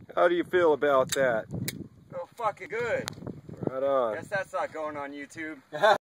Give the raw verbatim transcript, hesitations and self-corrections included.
How do you feel about that? Oh, fucking good. Right on. Guess that's not going on YouTube.